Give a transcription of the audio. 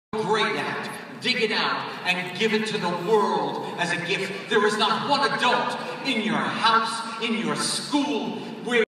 great at, dig it out, and give it to the world as a gift. There is not one adult in your house, in your school, where